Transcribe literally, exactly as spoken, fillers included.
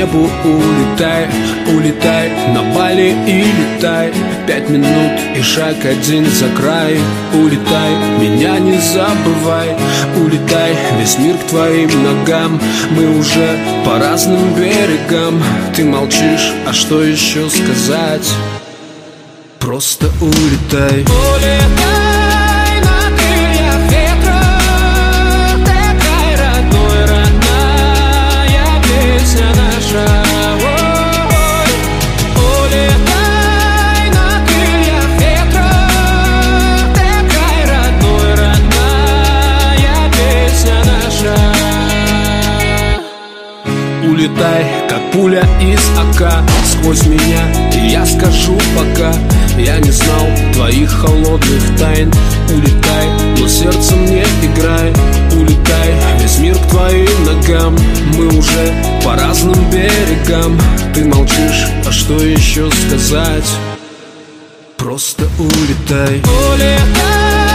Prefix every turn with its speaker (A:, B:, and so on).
A: небу улетай, улетай на Бали и летай. Пять минут и шаг один за край. Улетай, меня не забывай. Улетай, весь мир к твоим ногам. Мы уже по разным берегам. Ты молчишь, а что еще сказать? Просто улетай.
B: Улетай на крыльях ветра. Такая родной, родная песня наша. Ой, улетай на крыльях ветра. Такая родной, родная песня наша.
A: Улетай, как пуля из ока, сквозь меня, и я скажу пока. Я не знал твоих холодных тайн. Улетай, но сердцем не играй. Улетай, весь мир к твоим ногам. Мы уже по разным берегам. Ты молчишь, а что еще сказать? Просто улетай.
B: Улетай.